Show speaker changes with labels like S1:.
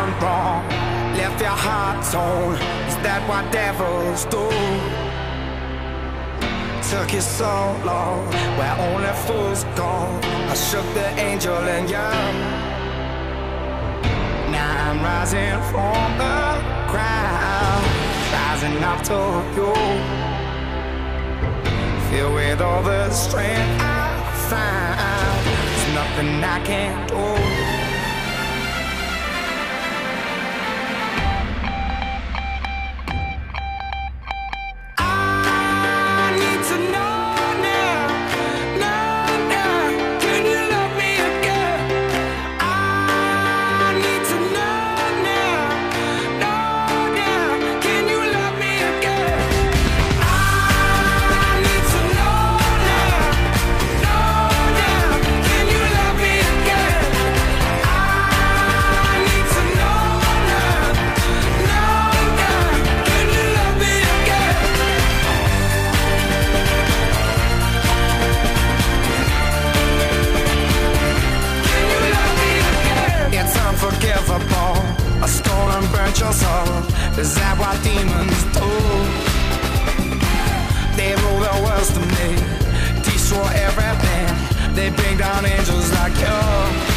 S1: done wrong, left your heart torn. Is that what devils do? Took you so long, where only fools go. I shook the angel in you. Now I'm rising from the ground, rising up to you. Filled with all the strength I find, there's nothing I can't do. A stone and burnt your soul. Is that what demons do? They rule the world to me, destroy everything. They bring down angels like you.